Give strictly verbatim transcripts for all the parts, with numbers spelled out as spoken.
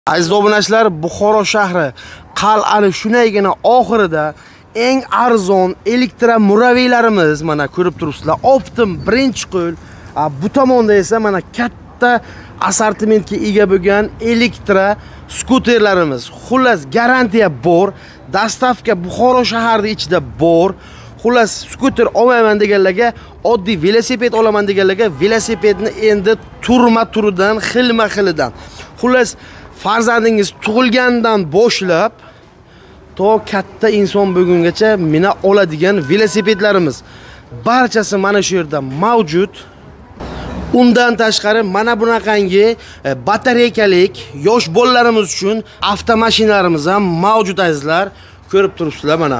Aziz obunachilar, Buxoro shahri qal'ani shunagina oxirida eng arzon elektromoraviylarimiz mana ko'rib turibsizlar. Optim birinchi qo'l. Bu tomonda esa mana katta assortimentga ega bo'lgan elektro skuterlarimiz. Xullas garantiya bor. Dastavka Buxoro shahri ichida bor. Xullas skuter olmayman deganlarga, oddiy velosiped olaman deganlarga velosipedni endi turma turidan, xilma xilidan. Xullas farzandingiz tug'ilgandan boshlab to katta inson bo'lgungacha mina oladigan velosipedlarimiz barchasi mana shu yerda mavjud. Undan tashqari mana bunaqangi batareykalik yosh bolalarimiz uchun avtomashinalarimiz ham mavjud azizlar. Ko'rib turibsizlar mana.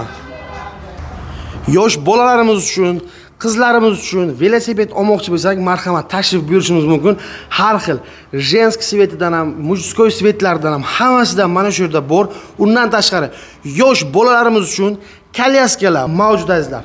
Yosh bolalarimiz uchun, qizlarimiz uchun velosiped olmoqchi bo'lsak, marhamat tashrif buyurishimiz mumkin. Har xil jenskiy svetidan ham, mujskoy svetlardan ham hammasidan mana shu yerda bor. Undan tashqari yosh bolalarimiz uchun kolyaskalar mavjud azizlar.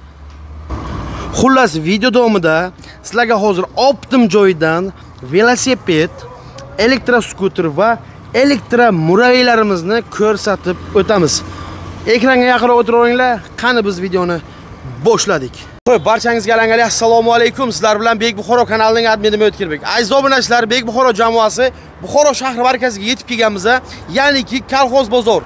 Xullas, video davomida sizlarga hozir Optim joyidan velosiped, elektroskuter va elektromoraviylarimizni ko'rsatib o'tamiz. Ekranga yaqinroq o'tiringlar. Qani biz videoni boshladik. Xo'p, barchangizga alangali assalomu alaykum. Sizlar bilan Bek Buxoro kanalining admini O'tkirbek. Aziz obunachilar, Bek Buxoro jamoasi Buxoro shahri markaziga yetib kelganmiz, ya'niki Kolxoz bozor.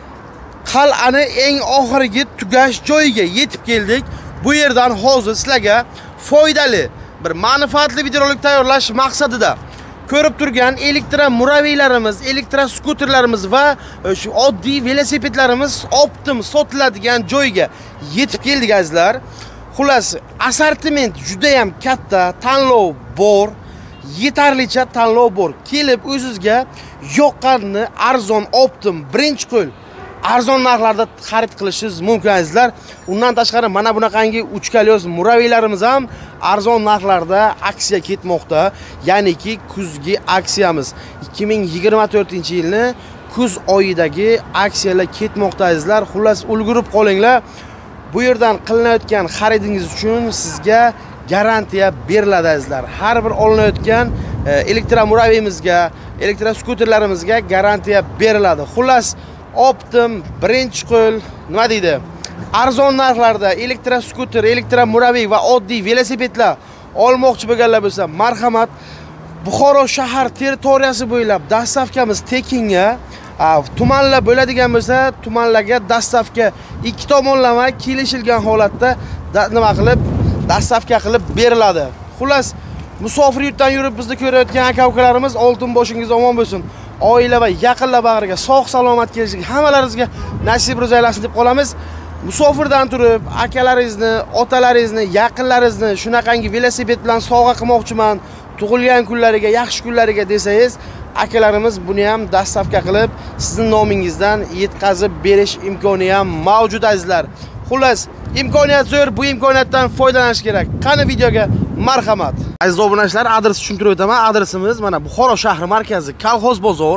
Qal'ani eng oxirgi tugash joyiga yetib keldik. Bu yerdan hozir sizlarga foydali bir manfaatli videorolik tayyorlash maqsadida ko'rib turgan elektromoraviylarimiz, elektroskuterlarimiz va shu oddiy velosipedlarimiz Optim sotiladigan joyga yetib keldik azizlar. Xullas, assortiment juda ham katta, tanlov bor, yetarlicha tanlov bor. Kelib o'zingizga yoqqanini arzon Optim birinchi qo'l arzon narxlarda xarid qilishingiz mumkin azizlar. Undan tashqari mana bunaqangi uch kolyos muraviylarimiz ham arzon narxlarda aksiya ketmoqda. Ya'niki kuzgi aksiyamiz ikki ming yigirma to'rtinchi yilni kuz oyidagi aksiyalar ketmoqda azizlar. Xullas, ulgurib qolinglar. Bu yerdan qilinayotgan xaridingiz uchun sizga garantiya beriladi azizlar. Har bir olinayotgan elektromoraviyimizga, elektroskuterlarimizga garantiya beriladi. Xullas, Optim birinchi qo'l nima deydi? Arzon narxlarda elektroskuter, elektromoraviy va oddiy velosipedlar olmoqchi bo'lganlar bo'lsa, marhamat, Buxoro shahar territoriyasi bo'ylab dastavkamiz tekinga. Tumanlar bo'ladigan bo'lsa, tumanlarga dastavka ikki tomonlama kelishilgan holatda nima qilib, dastavka qilib beriladi. Xullas, musofir yurtdan yurib bizni ko'rayotgan aka-ukalarimiz, oltin boshingiz omon bo'lsin. Oila va yaqinlar bag'riga sog' salomat kelishlik hammalaringizga nasib ro'zaylasin deb qolamiz. Musofirdan turib akalaringizni, otalaringizni, yaqinlaringizni shunaqangi velosiped bilan sovg'a qilmoqchiman, tug'ilgan kunlariga, yaxshi kunlariga desangiz, akalarimiz buni ham dastavka qilib sizning nomingizdan yetkazib berish imkoni ham mavjud azizlar. Xullas, imkoniyat zo'r, bu imkoniyatdan foydalanish kerak. Qani videoga marhamat. Aziz obunachilar, adres tushuntirib o'taman. Adresimiz mana Buxoro shahri markazi, Kolxoz bozor.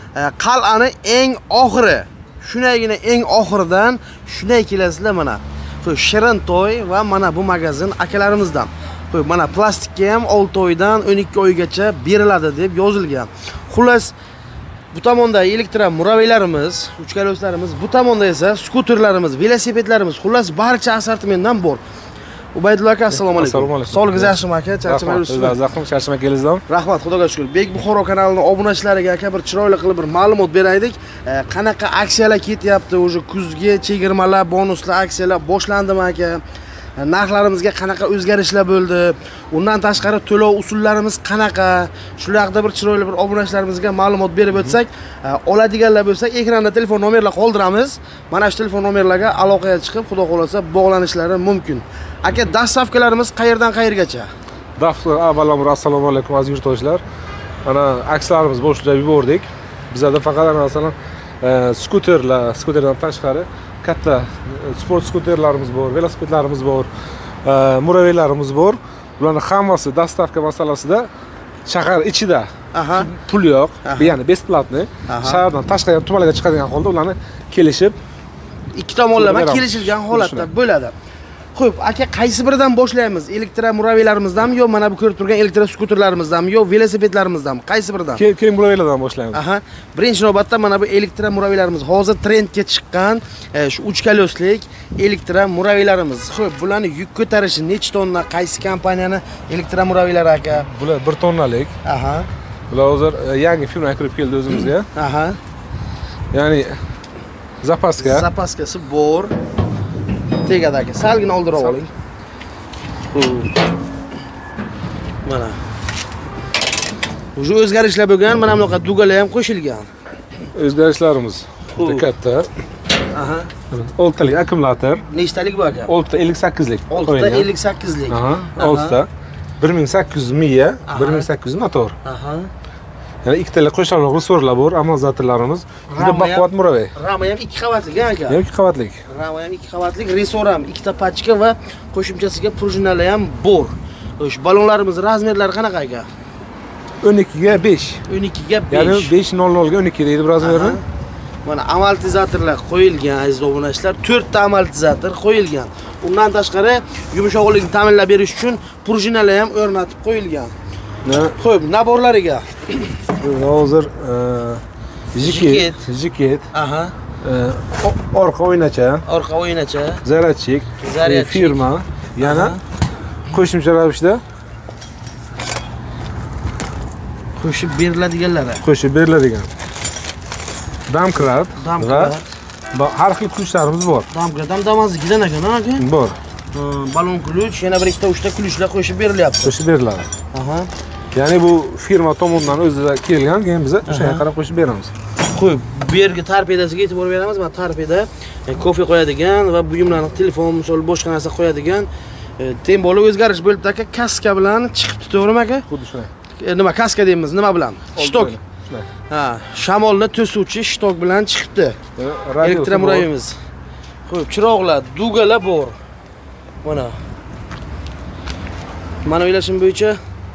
Qal'ani eng oxiri. Shunagina eng oxiridan shunday kelasizlar mana. Xo'sh, Shirintoy va mana bu magazin akalarimizdan. Xo'p, mana plastikka ham olti oydan o'n ikki oygacha beriladi deb yozilgan. Xullas, bu tomonda elektromoraviylarimiz, uch kolyoslarimiz, bu tomonda esa skuterlarimiz, velosipedlarimiz, xullas barcha assortimentdan bor. Ubaydulla aka, assalomu alaykum. Sog'ligingiz yaxshimi aka? Charchamaysiz? Rahmat, charchamaganingizdan. Rahmat, Xudoga shukr. Bek Buxoro kanalining obunachilariga aka bir chiroyli qilib bir ma'lumot beraylik. Qanaqa aksiyalar ketyapti? O'sha kuzgi chegirmalar, bonuslar, aksiyalar boshlandimi aka? Narxlarimizga qanaqa o'zgarishlar bo'ldi? Undan tashqari to'lov usullarimiz qanaqa? Shular haqida bir chiroyli bir obunachilarimizga ma'lumot berib o'tsak, oladiganlar bo'lsa, ekranda telefon nomerlar qoldiramiz. Mana shu telefon nomerlarga aloqaga chiqib, xudo xolasa bog'lanishlari mumkin. Aka, dastavkalarimiz qayerdan qayergacha? Davlat avvalambor assalomu alaykum aziz yurtdoshlar. Mana aksiyalarimiz boshlab yubordik. Bizda faqat masalan skuterlar, skuterdan tashqari katta sport skuterlarimiz bor, velosipedlarimiz bor, muraviylarimiz bor. Ularning hammasi dastavka masalasida shahar ichida pul yo'q, ya'ni besplatni. Shahardan tashqari tumanlarga chiqadigan holda ularni kelishib ikki tomonlama kelishilgan holatda bo'ladi. Xo'p, aka, qaysi biridan boshlaymiz? Elektromoraviylarimizdanmi yo mana bu ko'rib turgan elektroskuterlarimizdanmi yo velosipedlarimizdanmi? Qaysi biridan? Keling, moraviylardan boshlaymiz. Aha. Birinchi navbatda mana bu elektromoraviylarimiz hozir trendga chiqqan shu uch koleslik elektromoraviylarimiz. Xo'p, bularni yuk ko'tarishi necha tonna, qaysi kompaniyani elektromoraviylari aka? Bular bir tonnalik. Aha. Bular hozir yangi firma kirib keldi o'zimizga. Aha. Ya'ni zapaska. Zapaskasi bor. Tegadagi. Salgina oldirib oling. Mana. Uje o'zgarishlar bo'lgan, mana bunaqa dugalar ham qo'shilgan. O'zgarishlarimiz katta. Aha. oltitalik akkumulyator. Nechtalik bu aka? oltita ellik sakkizlik. oltita ellik sakkizlik. Aha. oltita bir ming sakkiz yuz miya, bir ming sakkiz yuz motor. Aha. Yani ikkitalik qo'shaloq resorlar bor, amortizatorlarimiz. Juda baquvvat muraviy. Rama ham ikki qavatlik, aka. Ham ikki qavatlik. Rama ham ikki qavatlik, resor ham ikkita pachka va qo'shimchasiga prujinalar ham bor. O'sh balonlarimiz razmerlari qanaqa aka? o'n ikki ga besh. o'n ikki ga besh. Ya'ni besh nol nol ga o'n ikki deydi bu razmerni. Mana amortizatorlar qo'yilgan, aziz obunachilar. to'rtta amortizator qo'yilgan. Undan tashqari yumshoqlikni ta'minlab berish uchun prujinalar ham o'rnatib qo'yilgan. Xo'p, naborlariga hozir jiket, jiket, aha, orqa o'ynacha, orqa o'ynacha, zaryadchik, firma, yana qo'shimcha ravishda qo'shib beriladiganlari. Qo'shib beriladigan. Damkrat va har xil kuchlarimiz bor. Damkrat ham damazligidan ekan, aka? Bor. Balon kuch, yana bir ikkita uchta kuchlar qo'shib berilyapti. Qo'shib beriladi. Aha. Ya'ni bu firma tomonidan o'zida kelgan, keyin biz o'shaga qarab qo'shib beramiz. Qo'yib, bu yerga torpedasiga e'tibor beramiz. Mana torpeda kofe qo'yadigan va buyumlarni, telefon, misol boshqa narsa qo'yadigan tem bo'lib o'zgarish bo'libdi aka. Kaska bilan chiqibdi, to'g'rimi aka? Xuddi shunday. Nima kaska deymiz, nima bilan? Shtok. Ha, shamolni to'suvchi shtok bilan chiqibdi. Elektromoraviyimiz. Qo'yib, chiroqlar, dugalar bor. Mana. Mana o'ylashim bo'yicha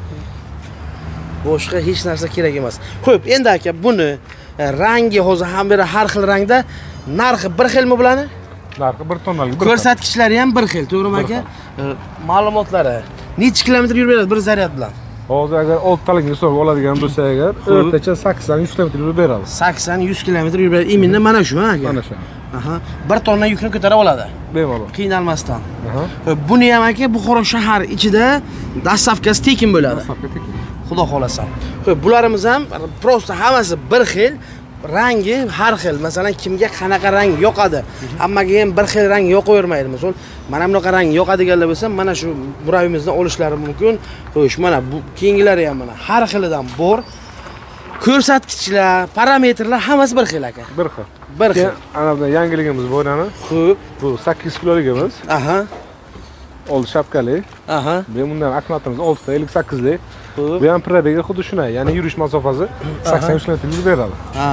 boshqa hech narsa kerak emas. Xo'p, endi aka, buni rangi hozir ham beri har xil rangda, narxi bir xilmi bularni? Narxi bir tonnalik. Ko'rsatkichlari ham bir xil, to'g'rimi aka? Ma'lumotlari necha kilometr yurib beradi bir zaryad bilan? Hozir agar oltitalikni hisobga oladigan bo'lsa agar, o'rtacha sakson yuz kilometr yurib beradi. sakson yuz kilometr yurib beradi. Iminda mana shu, ha aka? Mana shu. Aha, bir tonna yukni ko'tarib oladi. Bemalol. Qiynalmasdan. Aha. Buni ham aka Buxoro shahar ichida dastavkasi tekin bo'ladi. Dastavka tekin. Xudo xolasa. Xo'p, bularimiz ham prosta hammasi bir xil, rangi har xil. Masalan, kimga qanaqa rang yoqadi? Hammaga ham bir xil rang yoqavermaydi. Misol, mana bunaqa rang yoqadiganlar bo'lsa, mana shu muravimizdan olishlari mumkin. Xo'sh, mana bu keyingilari ham mana har xilidan bor. Ko'rsatkichlar, parametrlar hammasi bir xil aka. Bir xil. Bir xil. Ana bu yangiligimiz bor ana. Xo'p, bu sakkiz kiloligimiz. Aha. Oldi shapkali. Aha. Bu bundan akkumulyatorimiz oltita ellik sakkizlik. Bu ham probega xuddi shunday, ya'ni yurish masofasi sakson yuz kilometr yurib beradi. Ha.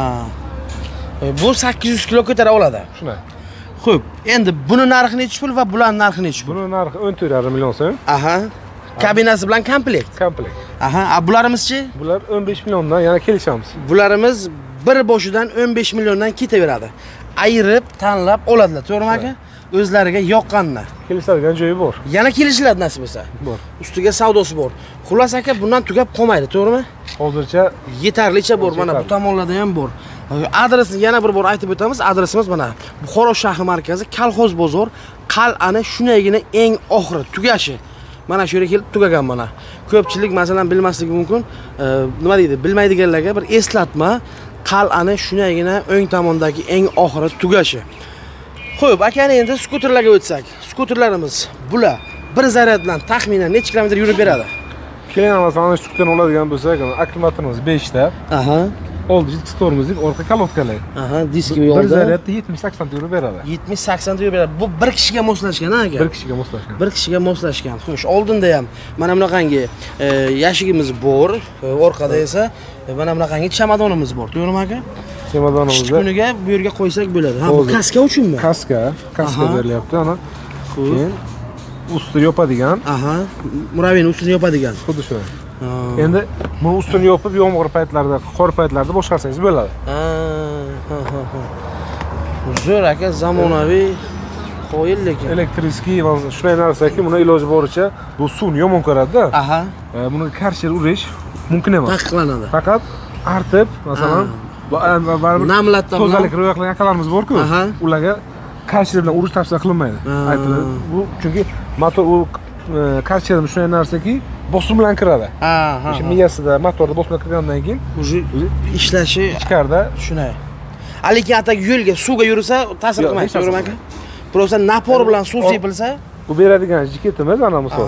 Bu sakkiz yuz kilo ko'tara oladi. Shunday. Xo'p, endi buni narxi necha pul va bularning narxi necha pul? Buni narxi o'n to'rt yarim million so'm. Aha. Kabinasi bilan komplekt. Komplekt. Aha, a bularimiz-chi? Bular o'n besh milliondan yana kelishamiz. Bularimiz bir boshidan o'n besh milliondan ketaveradi. Ayirib, tanlab oladilar, to'g'rimi aka? O'zlariga yoqqanini. Kelishadigan joyi bor. Yana kelishiladi nasib bo'lsa. Bor. Ustiga savdosi bor. Xullas aka, bundan tugab qolmaydi, to'g'rimi? Hozircha yetarlicha bor, mana bu tomonlarda ham bor. Adresini yana bir bor aytib o'tamiz. Adresimiz mana Buxoro shahri markazi, Kolxoz bozor, qal'ani shunagina eng oxiri tugashi. Mana shu yerga kelib tugagan mana. Ko'pchilik masalan bilmasligi mumkin, nima deydi, bilmaydiganlarga bir eslatma, qal'ani shunagina o'ng tomondagi eng oxiri tugashi. Xo'p, akani endi skuterlarga o'tsak. Skuterlarimiz bular bir zaryad bilan taxminan necha kilometr yurib beradi? Keling, masalan, skuterni oladigan bo'lsak, akkumulyatorimiz besh ta. Aha. Oldi disk tormozlik, orqa kolodkalar. Aha, diski yo'lda. Bir zaryadda yetmish sakson ta yurib beradi. yetmish sakson ta yurib beradi. Bu bir kishiga moslashgan, aka? Bir kishiga moslashgan. Bir kishiga moslashgan. Xo'sh, oldinda ham mana bunaqangi yashigimiz bor, orqada esa mana bunaqangi chamadonimiz bor, to'g'rimi aka? Chamadonimizda kuniga bu yerga qo'ysak bo'ladi. Ha, bu kaska uchunmi? Kaska, kaska berilyapti, ana. Keyin usti yopadigan. Aha, muraviyning ustini yopadigan. Xuddi shunday. Endi bu ustini yopib, yomg'ir paytlarida, qor paytlarida boshqarsangiz bo'ladi. Ha, ha, ha. Zo'r aka, zamonaviy qo'yil lekin. Elektriskiy shunday narsaki, buni iloji boricha bu suvni yomon ko'radi-da. Aha. Buni karcher urish mumkin emas. Taqiqlanadi. Faqat artib, masalan, baribir namlatdan tozalik rioya akalarimiz bor-ku, ularga karcher bilan urish tavsiya qilinmaydi. Aytiladi. Bu chunki motor u karcher shunday narsaki, bosim bilan kiradi. Ha, ha. O'sha miyasida, motorda bosim bilan kirgandan keyin уже ishlashi ichkarida shunday. Lekin atak yo'lga, suvga yursa ta'sir qilmaydi, to'g'rimi aka? Просто napor bilan suv sepilsa, bu beradigan jiketimiz ana misol.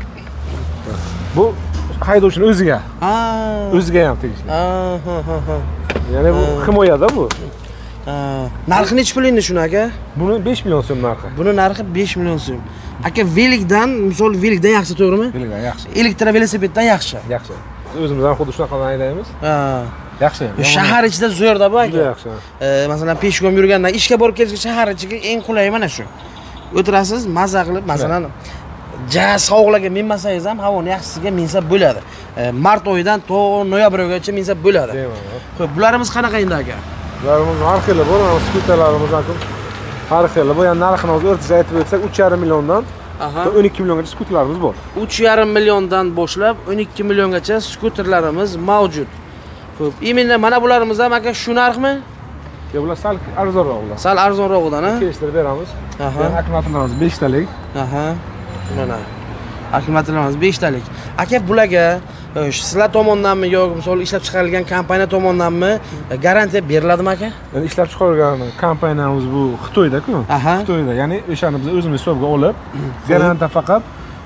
Bu haydovchining o'ziga. Ha. O'ziga ham tegishli. Ha, ha, ha. Ya'ni bu himoyada bu. Ha. Narxi necha pul endi shuni aka? Buni besh million so'm narxi. Buni narxi besh million so'm. Aka velikdan, misol velikdan yaxshi, to'g'rimi? Velikdan yaxshi. Elektrovelosipeddan yaxshi. Yaxshi. O'zimiz ham xuddi shunaqadan haydaymiz. Ha. Yaxshi. Shahar ichida zo'rda bu aka. Juda yaxshi. Masalan, peshkom yurgandan ishga borib kelishga shahar ichiga eng qulay mana shu. O'tirasiz, mazza qilib, masalan, ja sovuqlarga minmasangiz ham havoni yaxshisiga minsa bo'ladi. Mart oyidan to noyabr oyigacha minsa bo'ladi. Xo'p, bularimiz qanaqa endi aka? Bularimiz har xil bor, skuterlarimiz har xil. Bu ham narxini o'zi o'rtacha aytib o'tsak, uch yarim milliondan o'n ikki milliongacha skuterlarimiz bor. uch yarim milliondan boshlab o'n ikki milliongacha skuterlarimiz mavjud. Xo'p, imенно mana bularimiz ham aka shu narxmi? Yo'q, bular sal arzonroq ular. Sal arzonroqdan, ha? Kelishtirib beramiz. Aha. Akkumulyatorlarimiz besh talik. Aha. Mana. Akkumulyatorlarimiz besh talik. Aka, bularga sizlar tomonidanmi yoki misol ishlab chiqarilgan kompaniya tomonidanmi garantiya beriladimi aka? Ya'ni ishlab chiqarilgan kompaniyamiz bu Xitoyda-ku. Xitoyda. Ya'ni o'shani biz o'zimiz hisobga olib, garantiya faqat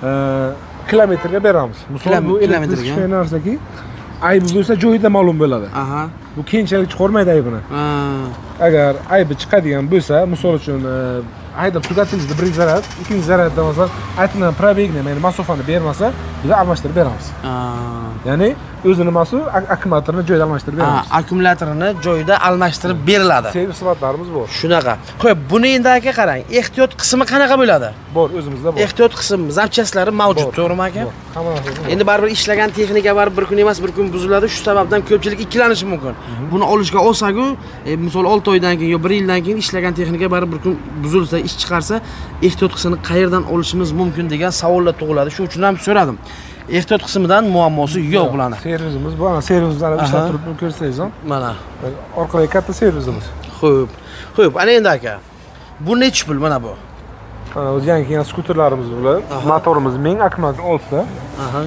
kilometrga beramiz. Misol bu elektrik narsaki aybi bo'lsa joyida ma'lum bo'ladi. Aha. Bu keyinchalik chiqarmaydi aybini. Ha. Agar aybi chiqadigan bo'lsa, misol uchun haydab tugatingizda birinchi zaryad, ikkinchi zaryadda masalan aytilgan probegni, ya'ni masofani bermasa, biz almashtirib beramiz. Ha. Ya'ni o'zini masu akkumulyatorni joyida almashtirib beramiz. Ha, akkumulyatorni joyida almashtirib beriladi. Servis xizmatlarimiz bor. Shunaqa. Xo'p, buni endi aka qarang, ehtiyot qismi qanaqa bo'ladi? Bor, o'zimizda bor. Ehtiyot qismi, zapchastlari mavjud, to'g'rimi aka? Hamma narsa. Endi baribir ishlagan texnika baribir bir kun emas, bir kun buziladi. Shu sababdan ko'pchilik ikkilanishi mumkin. Buni olishga olsa-ku, misol olti oydan keyin yoki bir yildan keyin ishlagan texnika baribir bir kun buzilsa, ish chiqarsa, ehtiyot qismini qayerdan olishimiz mumkin degan savollar tug'iladi. Shu uchun ham so'radim. Ehtiyot qismidan muammosi yo'q bularni. Servisimiz bu, ana servislarni ishlab turib ko'rsangiz ham. Mana. Orqada katta servisimiz. Xo'p. Xo'p, ana endi aka. Bu necha pul mana bu? Ana o'zi yangi kelgan skuterlarimiz bular. Motorimiz ming, akkumulyator oltita. Aha.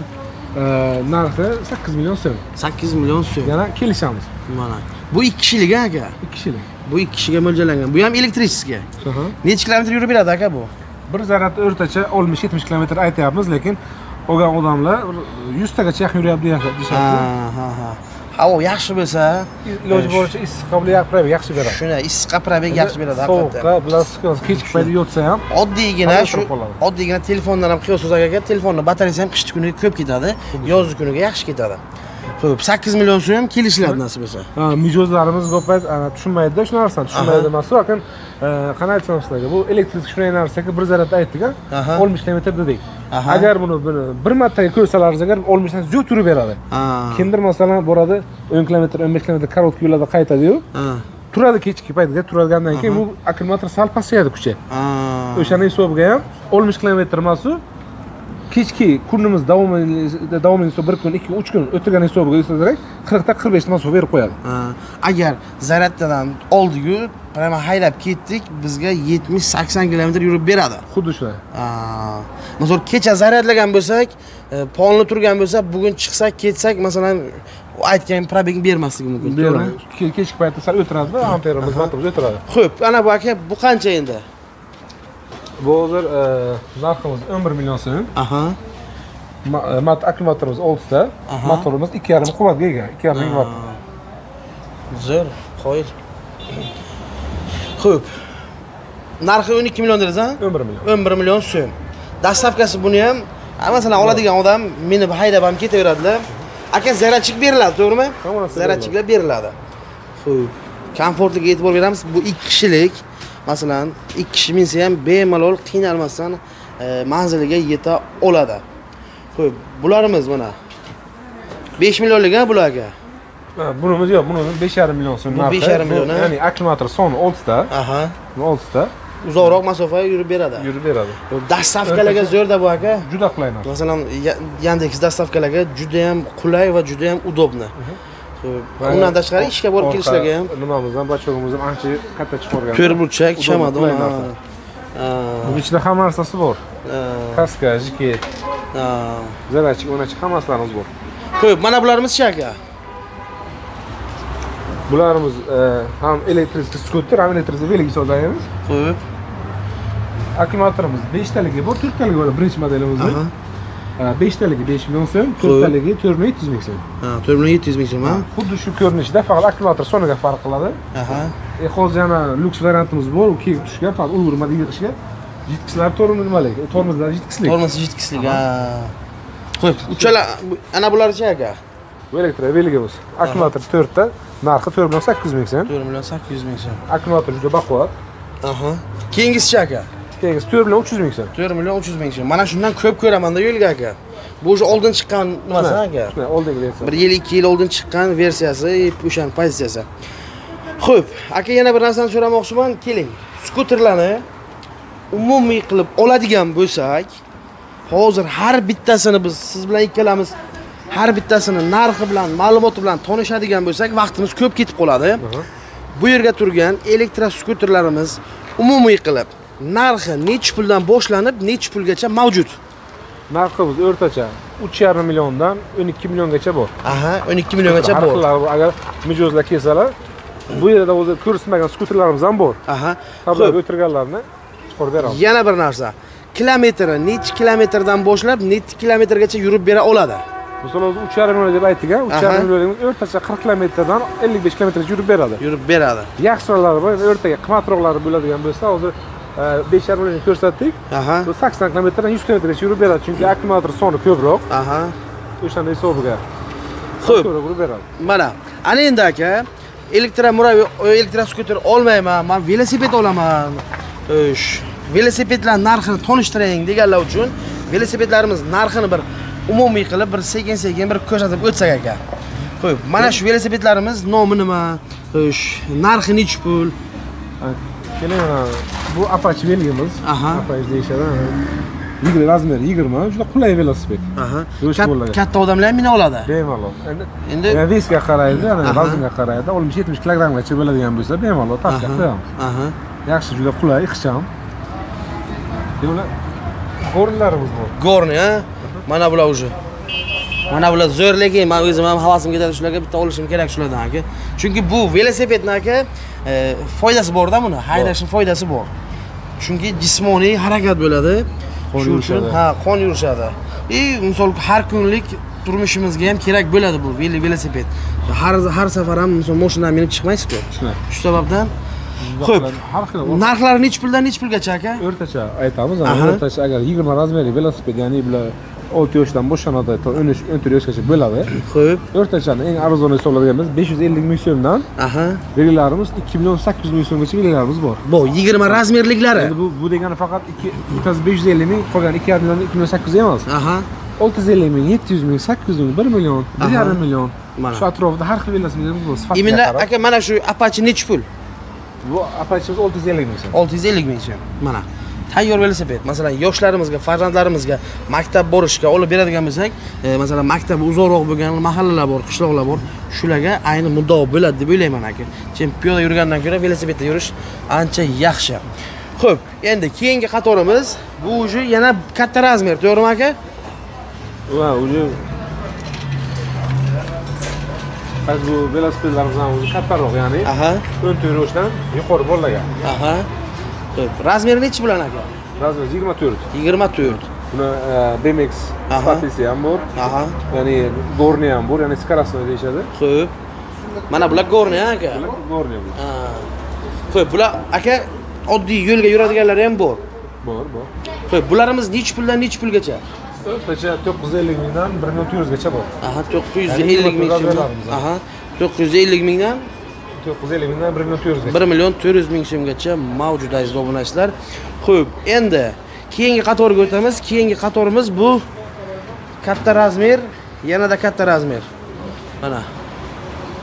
Narxi sakkiz million so'm. sakkiz million so'm. Yana kelishamiz. Mana. Bu ikki kishilik aka. ikki kishilik. Bu ikki kishiga mo'ljallangan. Bu ham elektriskiga. Aha. Necha kilometr yurib beradi aka bu? Bir zaryadda o'rtacha oltmish yetmish kilometr aytyapmiz, lekin olgan odamlar yuz tagacha yaqin yuryapti deyapti. Ha, ha, ha. Havo yaxshi bo'lsa, iloji boricha issiq qabul probeg yaxshi beradi. Shunday, issiq probeg yaxshi beradi haqiqatdan. Sovuqqa bilan siqamiz, kechki paytda yotsa ham oddiygina shu oddiygina telefondan ham qiyos so'zak aka, telefonning batareyasi ham qishki kuniga ko'p ketadi, yozgi kuniga yaxshi ketadi. Xo'p, sakkiz million so'm kelishiladi nasib bo'lsa. Ha, mijozlarimiz ko'payib tushunmaydi-da, shu narsani tushunmaydi emas, lekin qanday aytsam sizlarga, bu elektrik shunday narsaki, bir zaryadda aytdik-a, oltmish kilometr dedik. Agar buni bir martaga ko'rsalaringiz, agar oltmishdan ziyod turib beradi. Kimdir masalan boradi, o'n kilometr, o'n besh kilometr korotka yo'llarda qaytadi-yu. Turadi kechki paytda, turadigandan keyin bu akkumulyator sal pasayadi kuchi. O'shaning hisobiga ham oltmish kilometr emas-u, kechki kunimiz davomida davomida bir kun, ikki, uch kun o'tirgan hisobiga esa qirq ta qirq besh ta masofa berib qo'yadi. Agar zaryaddan oldik-ku, prama haydab ketdik, bizga yetmish sakson kilometr yurib beradi. Xuddi shunday. Masalan, kecha zaryadlagan bo'lsak, polni turgan bo'lsa, bugun chiqsak, ketsak, masalan, aytgan probegni bermasligi mumkin, to'g'rimi? Kechki paytda sal o'tiradi-da, amperimiz, vatimiz o'tiradi. Xo'p, ana bu aka, bu qancha endi? Bu hozir narximiz o'n bir million so'm. Aha. Mat akkumulyatorimiz oltita, motorimiz ikki yarim quvvatga ega, ikki yarim ming vatt. Zo'r, qo'yil. Xo'p. Narxi o'n ikki million dedingiz, ha? o'n bir million. o'n bir million so'm. Dastavkasi buni ham, masalan, oladigan odam meni haydab ham ketaveradilar. Aka, zaryadchik beriladi, to'g'rimi? Zaryadchiklar beriladi. Xo'p. Komfortligiga e'tibor beramiz. Bu ikki kishilik. Masalan, ikki kishi minsa ham bemalol qiynalmasdan manziliga yeta oladi. Xo'p, bularimiz mana besh millionlik ha bularga. Ha, bunimiz yo'q, bunimiz besh yarim million so'm narxi. besh yarim million, ya'ni akkumulyator soni oltita. Aha. oltita. uzoqroq masofaga yurib beradi. Yurib beradi. Dastavkalarga zo'rda bu aka. Juda qulay narsa. Masalan, Yandex dastavkalarga juda ham qulay va juda ham udobni. Undan tashqari ishga borib kelishlarga ham nimamiz ham, bachog'imiz ham ancha katta chiqargan. to'rt burchak, chamadon. Bunun ichida hamma narsasi bor. Kaska, jiket. Ha. Zarachik, o'nachik hammalarimiz bor. Xo'p, mana bularimiz-chi aka? Bularimiz ham elektrik skuter, ham elektrik velik sotamiz. Xo'p. Akkumulyatorimiz besh taligi bor, to'rt taligi bor birinchi modelimizning. besh taligi besh million so'm, to'rt taligi to'rt million yetti yuz ming so'm. Ha, to'rt million yetti yuz ming so'm, ha. Xuddi shu ko'rinishda, faqat akkumulyator soniga farq qiladi. Aha. E hozir yana lyuks variantimiz bor, u keyin tushgan, faqat ulgurmadi yig'ishga. Jitkislar tormoz nimalik? Tormozlar jitkislik. Tormoz jitkislik, ha. Xo'p, uchala ana bularchi aka? Bu elektrik veligimiz. Akkumulyator to'rt ta, narxi to'rt million sakkiz yuz ming so'm. to'rt million sakkiz yuz ming so'm. Akkumulyator juda baquvvat. Aha. Keyingisi aka? Keyingisi to'rt million uch yuz ming so'm. to'rt million uch yuz ming so'm. Mana shundan ko'p ko'raman-da yo'lga aka. Bu o'sha oldin chiqqan nimasi aka? Shunday, oldingi versiya. bir yil ikki yil oldin chiqqan versiyasi, o'shan pozitsiyasi. Xo'p, aka yana bir narsani so'ramoqchiman, keling. Skuterlarni umumiy qilib oladigan bo'lsak, hozir har bittasini biz siz bilan ikkalamiz har bittasini narxi bilan, ma'lumoti bilan tanishadigan bo'lsak, vaqtimiz ko'p ketib qoladi. Bu yerga turgan elektroskuterlarimiz umumiy qilib narxi necha puldan boshlanib, necha pulgacha mavjud? Narximiz o'rtacha uch yarim milliondan o'n ikki milliongacha bor. Aha, o'n ikki milliongacha bor. Agar mijozlar kelsalar, bu yerda o'zi ko'rsatmagan skuterlarimiz ham bor. Aha. Xabar o'tirganlarni chiqarib beramiz. Yana bir narsa. Kilometri necha kilometrdan boshlab necha kilometrgacha yurib bera oladi? Masalan, o'zi uch yarim million deb aytdik-a, uch yarim millionimiz o'rtacha qirq kilometrdan ellik besh kilometrgacha yurib beradi. Yurib beradi. Yaxshilari bor, o'rtaga qimmatroqlari bo'ladigan bo'lsa, hozir besh yarim million ko'rsatdik. Aha. Bu sakson kilometrdan yuz kilometrgacha yurib beradi, chunki akkumulyator soni ko'proq. Aha. O'shanday hisobiga. Xo'p, yurib beradi. Mana, ana endi aka, elektromuraviy elektroskuter olmayman, men velosiped olaman. O'sh, velosipedlar narxini tanishtiring deganlar uchun velosipedlarimiz narxini bir umumiy qilib bir sekin-sekin bir ko'rsatib o'tsak aka. Xo'p, mana shu velosipedlarimiz nomi nima? Xo'sh, narxi necha pul? Keling, bu Apache veligimiz. Apache deyishadi. yigirma razmer yigirma, juda qulay velosiped. Aha. Katta odamlar ham mina oladi. Bemalol. Endi vesga qaraydi, ya'ni vaznga qaraydi, oltmish yetmish kilogrammgacha bo'ladigan bo'lsa, bemalol pastga qo'yamiz. Aha. Yaxshi, juda qulay, ixcham. Bular gornlarimiz bor. Gorni, ha? Mana bular уже. Mana bular zo'r, lekin men o'zim ham havasim ketadi shularga bitta olishim kerak shulardan aka. Chunki bu velosipedning aka foydasi bor-da buni, haydashning foydasi bor. Chunki jismoniy harakat bo'ladi. Shuning uchun ha, qon yurishadi. E, misol har kunlik turmushimizga ham kerak bo'ladi bu velosiped. Har har safar ham misol mashinadan minib chiqmaysiz-ku. Shu sababdan xo'p, narxlari necha puldan necha pulgacha aka? O'rtacha aytamiz, o'rtacha agar yigirma razmerli velosiped, ya'ni bular olti yoshdan boshlanadi, to o'n uch o'n to'rt yoshgacha bo'ladi. Xo'p. O'rtachani eng arzon hisoblaganimiz besh yuz ellik ming so'mdan. Aha. Belgilarimiz ikki million sakkiz yuz ming so'mgacha belgilarimiz bor. Bu yigirma razmerliklari. Endi bu bu degani faqat ikki besh yuz ellik ming, qolgan ikki yarim million ikki million sakkiz yuz emas. Aha. olti yuz ellik ming, yetti yuz ming, sakkiz yuz ming, bir million, bir yarim million. Shu atrofda har xil velosipedimiz bor. Sifatga qarab. Endi aka mana shu Apache necha pul? Bu Apache'miz olti yuz ellik ming so'm. olti yuz ellik ming so'm. Mana tayyor velosiped. Masalan, yoshlarimizga, farzandlarimizga maktab borishga olib beradigan bo'lsak, e, masalan, maktabi uzoqroq bo'lgan mahallalar bor, qishloqlar bor, shularga ayni muddao bo'ladi deb o'ylayman aka. Chunki piyoda yurgandan ko'ra velosipedda yurish ancha yaxshi. Xo'p, endi keyingi qatorimiz bu уже yana katta razmer, to'g'rimi aka? Va, уже Biz bu velosipedlarimiz ham o'zi kattaroq, ya'ni o'n to'rt yoshdan yuqori bolalarga. Aha. Xo'p, razmeri necha bilan aka? Razmeri yigirma to'rt. yigirma to'rt. Buni B M X statisi ham bor. Aha. Ya'ni gorni ham bor, ya'ni skarasini deyshadi. Xo'p. Mana bular gorni aka. Bular gorni bu. Ha. Xo'p, bular aka oddiy yo'lga yuradiganlar ham bor. Bor, bor. Xo'p, bularimiz necha puldan necha pulgacha? O'rtacha to'qqiz yuz ellik mingdan bir million to'rt yuzgacha bor. Aha, to'qqiz yuz ellik ming so'm. Aha, to'qqiz yuz ellik mingdan to'qqiz yuz ellik mingdan bir million to'rt yuzgacha. bir million to'rt yuz ming so'mgacha mavjud aziz obunachilar. Xo'p, endi keyingi qatorga o'tamiz. Keyingi qatorimiz bu katta razmer, yanada katta razmer. Mana.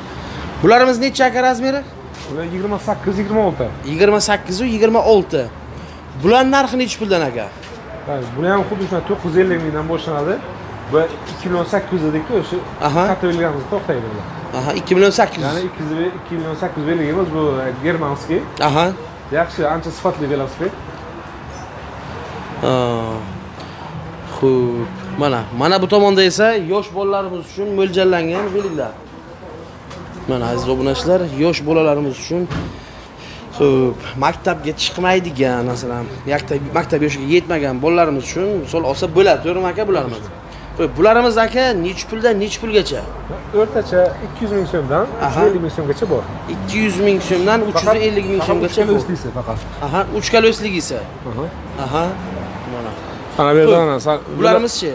Bularimiz necha aka razmeri? Ular yigirma sakkiz yigirma olti. yigirma sakkiz va yigirma olti. Bular narxi necha puldan aka? Buni ham xuddi shunday to'qqiz yuz ellik mingdan boshlanadi. Bu ikki million sakkiz yuz dedikku, o'sha katta belgilarimiz to'xtaydi bular. Aha, ikki million sakkiz yuz. Ya'ni ikki million sakkiz yuz belgimiz bu germanskiy. Aha. Yaxshi, ancha sifatli velosiped. Ha. Xo'p, mana, mana bu tomonda esa yosh bolalarimiz uchun mo'ljallangan belgilar. Mana aziz obunachilar, yosh bolalarimiz uchun xo'p, maktabga chiqmaydigan, masalan, maktab maktab yoshiga yetmagan bolalarimiz uchun misol olsa bo'ladi, to'g'rimi aka bularimiz? Xo'p, bularimiz aka necha puldan necha pulgacha? O'rtacha ikki yuz ming so'mdan uch yuz ellik ming so'mgacha bor. ikki yuz ming so'mdan uch yuz ellik ming so'mgacha bor. Faqat. Aha, uch kolosli esa. Aha. Aha. Mana. Ana bu yerda bularimiz-chi?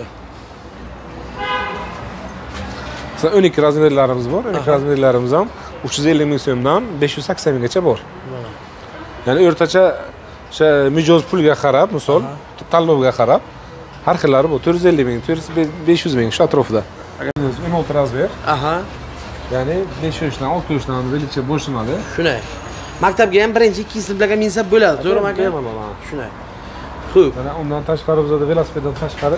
o'n ikki razmerlarimiz bor. o'n ikki razmerlarimiz ham uch yuz ellik ming so'mdan besh yuz sakson minggacha bor. Ya'ni o'rtacha o'sha mijoz pulga qarab, misol, tanlovga qarab har xillari bor. to'rt yuz ellik ming, besh yuz ming shu atrofida. o'n olti razmer. Aha. Ya'ni besh yoshdan olti yoshdan velikcha bo'shimadi. Shunday. Maktabga ham birinchi, ikkinchi sinflarga minsa bo'ladi, to'g'rimi aka? Shunday. Xo'p. Mana undan tashqari bizda velosipeddan tashqari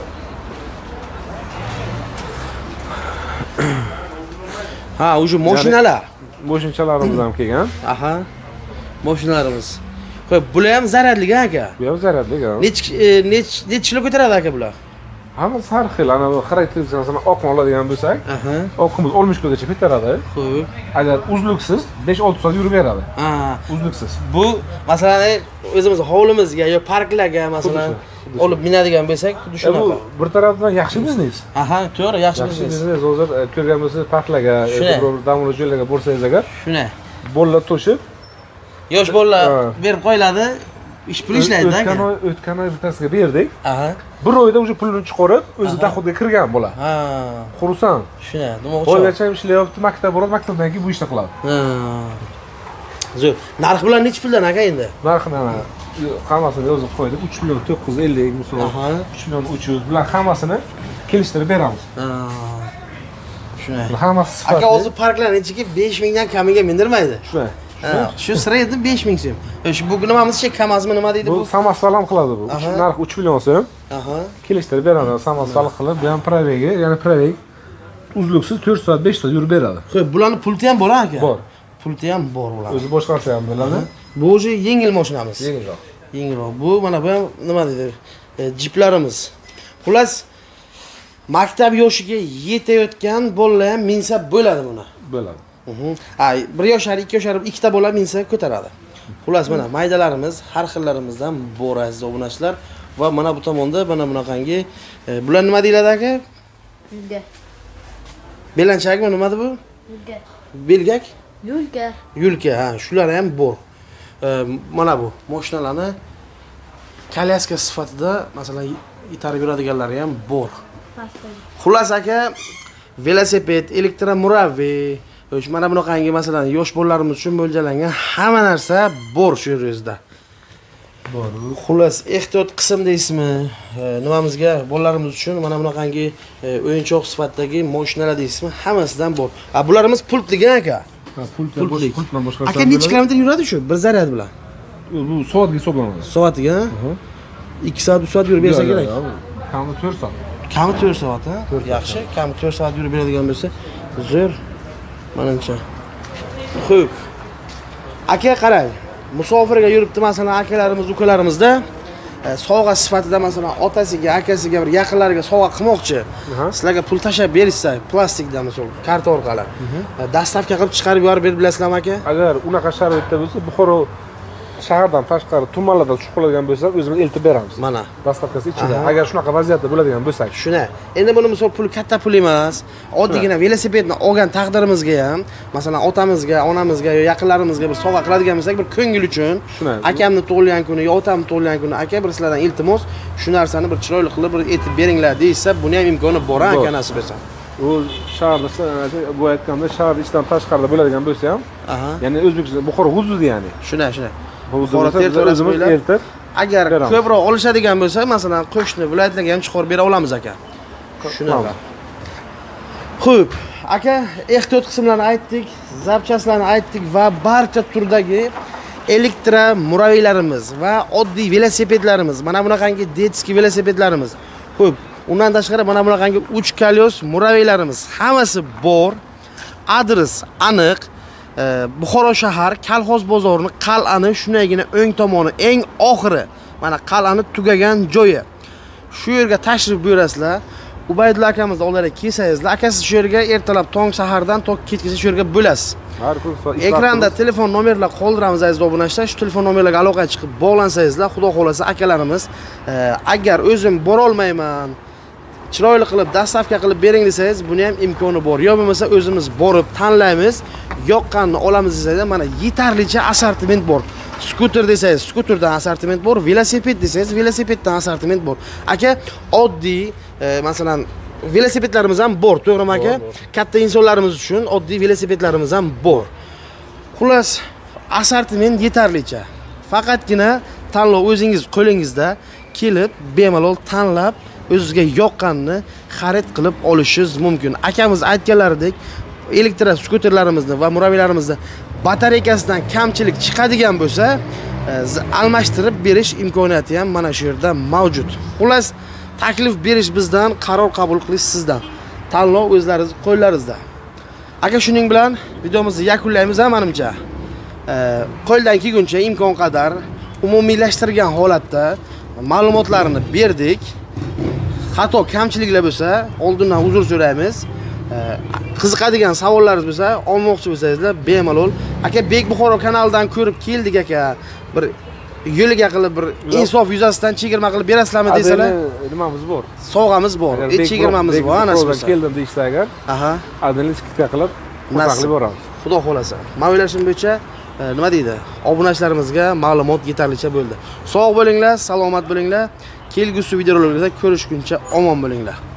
ha, o'sha mashinalar. Mashinalarimiz ham kelgan. Aha. Mashinalarimiz. Xo'p, bular ham zararli aka? Bu ham zararli, ha. Nech nech nech kilo ko'taradi aka bular? Hammasi har xil. Ana bu xarakteristikasini oqim oladigan bo'lsak, aha. Oqimiz oltmish kilogacha ko'taradi. Xo'p. Agar uzluksiz besh olti soat yurib beradi. Ha, uzluksiz. Bu masalan o'zimiz hovlimizga yo parklarga masalan olib minadigan bo'lsak, xuddi shunaqa. Bu bir tarafdan yaxshi biznes. Aha, to'g'ri, yaxshi biznes. Biznes hozir ko'rgan bo'lsangiz parklarga, biror dam olish joylarga borsangiz agar, shunday. Bolalar to'shib, yosh bolalar berib qo'yiladi. Ish pul ishlaydi aka. O'tgan oy, o'tgan oy bittasiga berdik. Aha. Bir oyda o'sha pulni chiqarib, o'zi doxodga kirgan bola. Ha. Xursand. Shunday, demoqchi. Hozircha ishlayapti, maktab boradi, maktabdan keyin bu ishni qiladi. Ha. Zo'r. Narx bilan necha puldan aka endi? Narxini hammasini o'zim qo'ydik. uch million to'qqiz yuz ellik misol. uch million uch yuz bilan hammasini kelishtirib beramiz. Ha. Shunday. Hammasi sifatli. Aka hozir parklar nechiki besh mingdan kamiga mindirmaydi. Shunday. Ha, shu sira endi besh ming so'm. Shu bu nimamizcha kamazmi nima deydi bu? Bu samasvalam qiladi bu. Narx uch million so'm. Aha. Kelishtirib beramiz, samasval qilib, bu ham pravega, ya'ni praveg uzluksiz to'rt soat, besh soat yurib beradi. Xo'p, bularning pulti ham bor aka? Bor. Pulti ham bor ular. O'zi boshqarsa ham bo'ladi. Bu o'zi yengil mashinamiz. Yengilroq. Yengilroq. Bu mana bu ham nima deydi? Jiplarimiz. Xullas maktab yoshiga yetayotgan bolalar ham minsa bo'ladi buni. Bo'ladi. Ay, bir yoshlar, ikki yoshlar, ikkita bola minsa ko'taradi. Xullas mana maydalarimiz har xillarimizdan bor aziz obunachilar va mana bu tomonda mana bunaqangi bular nima deyiladi aka? Yulga. Belanchakmi nima bu? Yulga. Belgak? Yulka. Yulka, ha, shular ham bor. Mana bu mashinalarni kolyaska sifatida masalan itarib yuradiganlari ham bor. Xullas aka, velosiped, elektromoravey, mana bunaqangi masalan yosh bolalarimiz uchun mo'ljallangan hamma narsa bor shu yerda. Bor. Xullas, ehtiyot qism deysizmi? Nimamizga bolalarimiz uchun mana bunaqangi o'yinchoq sifatidagi mashinalar deysizmi? Hammasidan bor. Ha, bularimiz pultligan aka. Ha, pultli, pult bilan boshqarsa. Aka necha kilometr yuradi shu bir zaryad bilan? Bu soatga hisoblanadi. Soatiga? ikki soat, uch soat yurib bersa kerak. Kami to'rt soat. Kami to'rt soat, ha? Yaxshi, kami to'rt soat yurib beradigan bo'lsa, zo'r. Manimcha. Xo'p. Aka qarang. Musofirga yuribdi masalan akalarimiz, ukalarimizda sovg'a sifatida masalan otasiga, akasiga bir yaqinlariga sovg'a qilmoqchi. Sizlarga pul tashab berishsa, plastikdan misol karta orqali. Dastavka qilib chiqarib yuborib berib bilasizlarmi aka? Agar unaqa sharoitda bo'lsa, Buxoro shahardan tashqari tumanlarda tushib qoladigan bo'lsak, o'zimiz eltib beramiz. Mana dastavkasi ichida. Agar shunaqa vaziyatda bo'ladigan bo'lsak. Shuna. Endi buni misol pul katta pul emas. Oddiygina velosipedni olgan taqdirimizga ham, masalan otamizga, onamizga yo yaqinlarimizga bir sovg'a qiladigan bo'lsak, bir ko'ngil uchun, akamni tug'ilgan kuni yo otamni tug'ilgan kuni aka bir sizlardan iltimos, shu narsani bir chiroyli qilib bir etib beringlar deysa, buni ham imkoni bor aka nasib etsa. U shaharda, bu aytganda shahar ichdan tashqarida bo'ladigan bo'lsa ham, ya'ni O'zbekiston, Buxoro hududi ya'ni. Shuna, shuna. Buxoro territoriyasida eltib, agar ko'proq olishadigan bo'lsa, masalan, qo'shni viloyatlarga ham chiqarib bera olamiz aka. Shunaqa. Xo'p, aka, ehtiyot qismlarini aytdik, zapchastlarni aytdik va barcha turdagi Elektra muraviylarimiz va oddiy velosipedlarimiz, mana bunaqangi detskiy velosipedlarimiz. Xo'p, undan tashqari mana bunaqangi uch kolyos muraviylarimiz hammasi bor. Adres aniq. Buxoro shahar Kalxoz bozorini, qal'ani shunagina o'ng tomoni, eng oxiri. Mana qal'ani tugagan joyi. Shu yerga tashrif buyurasizlar. Ubaydulla akamizni oldilariga kelsangizlar, akasiz shu yerga ertalab tong sahardan to kechgacha shu yerga bo'lasiz. Har kun ekranda telefon nomerlar qoldiramiz aziz obunachilar. Shu telefon nomerlarga aloqaga chiqib bog'lansangizlar, xudo xolasa akalarimiz agar o'zim bora olmayman, chiroyli qilib dastavka qilib bering desangiz, buni ham imkoni bor. Yo bo'lmasa o'zimiz borib tanlaymiz, yoqqanini olamiz desangiz, mana yetarlicha assortiment bor. Skuter desangiz, skuterdan assortiment bor, velosiped desangiz, velosipeddan assortiment bor. Aka, oddiy, e, masalan, velosipedlarimiz ham bor, to'g'rimi aka? Katta insonlarimiz uchun oddiy velosipedlarimiz ham bor. Xullas, assortiment yetarlicha. Faqatgina tanlov o'zingiz qo'lingizda, kelib bemalol tanlab o'zingizga yoqqanini xarid qilib olishingiz mumkin. Akamiz aytganlaridek, elektr skuterlarimizni va muraviylarimizni batareykasidan kamchilik chiqadigan bo'lsa, almashtirib berish imkoniyati ham mana shu yerda mavjud. Xullas, taklif berish bizdan, qaror qabul qilish sizdan. Tanlov o'zlaringiz qo'llaringizda. Aka, shuning bilan videomizni yakunlaymiz ham menimcha. Qo'ldan kelguncha imkon qadar umumiylashtirgan holatda ma'lumotlarni berdik. Xato kamchiliklar bo'lsa, oldindan uzr so'raymiz. Qiziqadigan savollaringiz bo'lsa, olmoqchi bo'lsangizlar, bemalol aka Bek Buxoro kanalidan ko'rib keldik aka. Bir yo'liga qilib bir insof yuzasidan chegirma qilib berasizlarmi desalar, nimamiz bor. Sovg'amiz bor. Chegirmamiz bor, ana shunday. Keldim deyishsa agar, aha, adil skidka qilib qo'shaqli boramiz. Xudo xolasa. Ma'lumotlarim bo'yicha nima deydi? Obunachilarimizga ma'lumot yetarlicha bo'ldi. Sog' bo'linglar, salomat bo'linglar. Kelgusi videolarda ko'rishguncha omon bo'linglar.